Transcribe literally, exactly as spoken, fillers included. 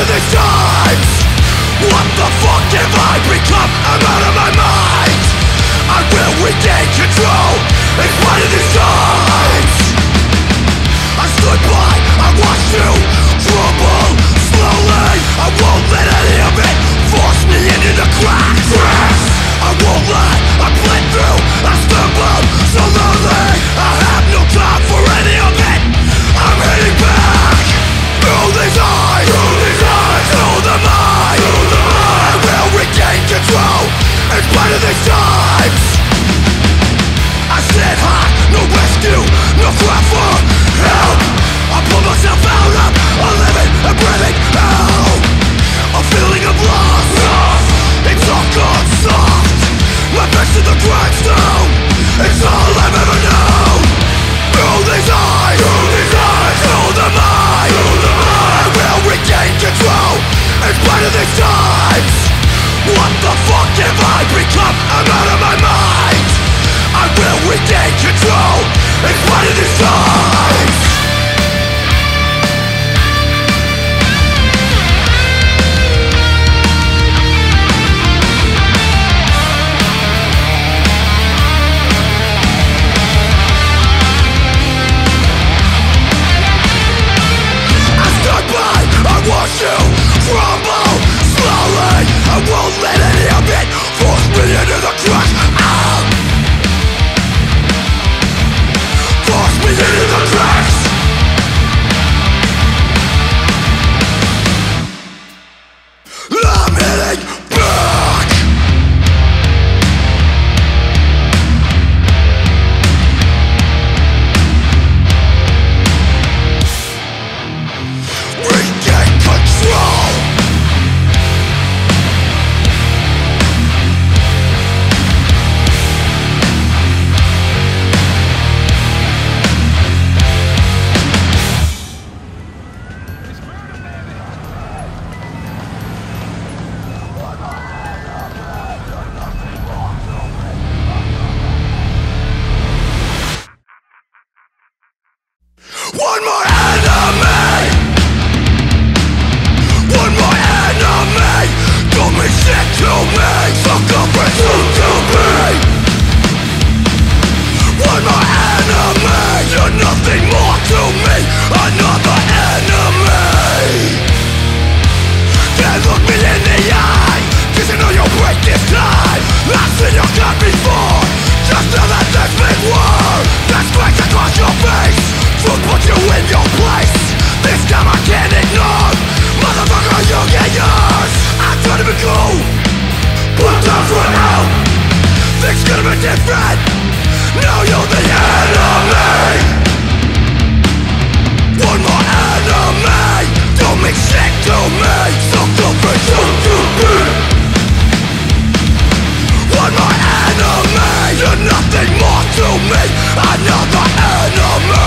of these times, what the fuck have I become? I'm out of my mind. I will regain control in spite of these times. I stood by, I watched you crumble slowly. I won't let any of it force me into the cracks. cracks. I won't let, I bled through, I stumbled so lonely. I have no time for any of it. I'm heading back through these eyes, through these eyes, through the mind. Through the mind. I will regain control in spite of these times. I said hi, no rescue, no cry for help. I pull myself out of a living and breathing hell. A feeling of loss, loss. It's all gone soft. My face to the grindstone, it's all I've ever known. Through these eyes, through these eyes, through the mind, through the mind. I will regain control in spite of these times. What the fuck have I become? I'm out of my mind. I will regain control in spite of these times. Watch you crumble slowly. I won't let any of it force me into the cracks. Ah! Force me into the cracks. I'm heading back. Regain control. One more enemy. One more enemy. Do me shit to me. Suck up and shoot to me. One more enemy. You're nothing more to me. Another enemy. Then look me in the eye, 'cause you know you'll break this time. I've seen your gun before. Just know that there's been war. That strikes across your face. Food put you in your place. This time I can't ignore. Motherfucker, you get yours. I'm trying to be cool, but time's run out. Things could have been different. Now you're the enemy. One more enemy. Don't make shit to me. So stupid, so stupid. One more enemy. You're nothing more to me. Another enemy.